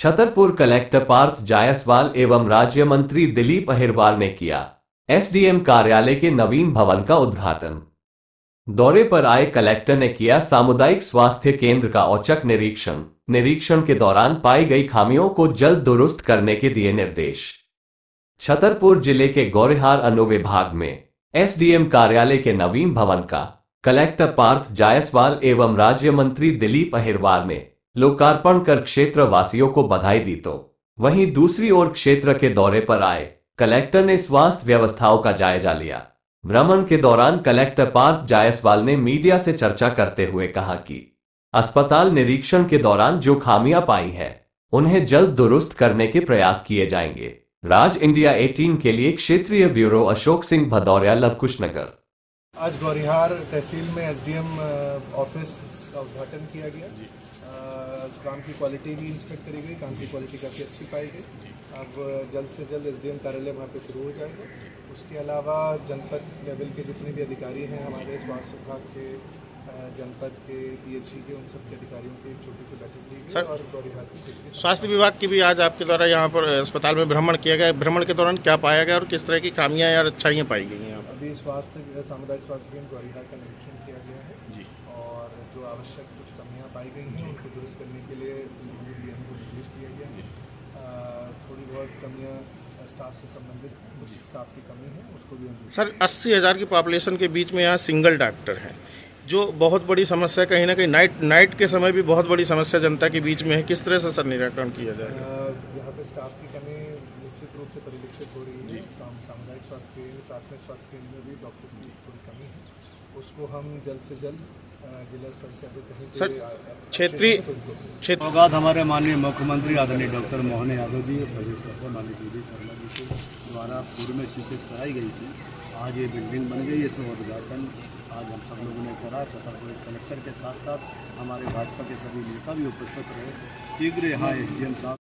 Chhatarpur collector Partha Jaiswal एवं राज्य मंत्री दिलीप अहिरवार ने किया एसडीएम कार्यालय के नवीन भवन का उद्घाटन। दौरे पर आए कलेक्टर ने किया सामुदायिक स्वास्थ्य केंद्र का औचक निरीक्षण के दौरान पाई गई खामियों को जल्द दुरुस्त करने के दिए निर्देश। छतरपुर जिले के गौरेहार अनुविभाग में एसडीएम कार्यालय के नवीन भवन का कलेक्टर पार्थ जायसवाल एवं राज्य मंत्री दिलीप अहिरवार ने लोकार्पण कर क्षेत्र वासियों को बधाई दी। तो वहीं दूसरी ओर क्षेत्र के दौरे पर आए कलेक्टर ने स्वास्थ्य व्यवस्थाओं का जायजा लिया। भ्रमण के दौरान कलेक्टर पार्थ जायसवाल ने मीडिया से चर्चा करते हुए कहा कि अस्पताल निरीक्षण के दौरान जो खामियां पाई है उन्हें जल्द दुरुस्त करने के प्रयास किए जाएंगे। राज इंडिया 18 के लिए क्षेत्रीय ब्यूरो अशोक सिंह भदौरिया, लवकुश नगर। आज गौरेहार तहसील में एसडीएम ऑफिस का उद्घाटन किया गया। काम की क्वालिटी भी इंस्पेक्ट करी गई, काम की क्वालिटी काफ़ी अच्छी पाई गई। अब जल्द से जल्द एसडीएम कार्यालय वहाँ पे शुरू हो जाएगा। उसके अलावा जनपद लेवल के जितने भी अधिकारी हैं हमारे स्वास्थ्य विभाग के, जनपद के, पीएचसी के, उन सब के अधिकारियों की छोटी सी बैठक ली गई और गौरेहार की स्वास्थ्य विभाग की भी आज आपके द्वारा यहाँ पर अस्पताल में भ्रमण किया गया। भ्रमण के दौरान क्या पाया गया और किस तरह की खामियां या अच्छाइयाँ पाई गई हैं? अभी सामुदायिक स्वास्थ्य केंद्र गौरेहार का निरीक्षण किया गया है जी, और जो आवश्यक कुछ कमियां पाई गई हैं उनको दुरुस्त करने के लिए डीएम को निर्देश दिया गया है। थोड़ी बहुत कमियां स्टाफ से संबंधित कुछ स्टाफ की कमी है, उसको भी हम सर 80,000 की पॉपुलेशन के बीच में यहाँ सिंगल डॉक्टर है, जो बहुत बड़ी समस्या कहीं ना कहीं नाइट के समय भी बहुत बड़ी समस्या जनता के बीच में है। किस तरह से सर निराकरण किया जाएगा? यहाँ पे स्टाफ की कमी निश्चित रूप से परिलक्षित हो रही है। सामुदायिक स्वास्थ्य केंद्र, प्राथमिक स्वास्थ्य केंद्र में भी डॉक्टर्स की थोड़ी कमी है, उसको हम जल्द से जल्द जिला स्तर से अभी कहीं क्षेत्रीय हमारे माननीय मुख्यमंत्री आदरणीय डॉक्टर मोहन यादव जी और प्रदेश अध्यक्ष माननीय पीडी शर्मा जी के द्वारा पूर्व में स्वीकृत कराई गई थी। आज ये बिल्डिंग बन गई, इसमें उद्घाटन आज हम सब लोगों ने करा। छतरपुर कलेक्टर के साथ साथ हमारे भाजपा के सभी नेता भी उपस्थित रहे। शीघ्र यहाँ एसडीएम साहब